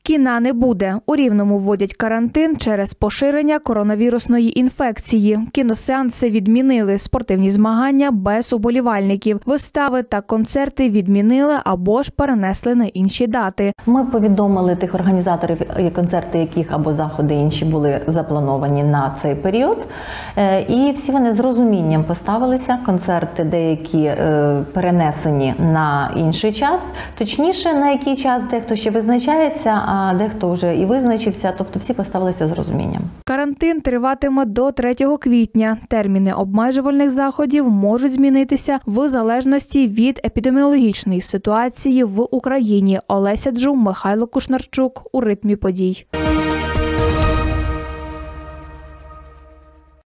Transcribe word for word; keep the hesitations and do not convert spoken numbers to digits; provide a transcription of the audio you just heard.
Кіна не буде. У Рівному вводять карантин через поширення коронавірусної інфекції. Кіносеанси відмінили, спортивні змагання без уболівальників. Вистави та концерти відмінили або ж перенесли на інші дати. Ми повідомили тих організаторів, концерти яких або заходи інші були заплановані на цей період. І всі вони з розумінням поставилися. Концерти деякі перенесені на інший час. Точніше, на який час дехто ще визначається, а дехто вже і визначився. Тобто всі поставилися з розумінням. Карантин триватиме до третього квітня. Терміни обмежувальних заходів можуть змінитися в залежності від епідеміологічної ситуації в Україні. Олеся Джум, Михайло Кушнарчук. У ритмі подій.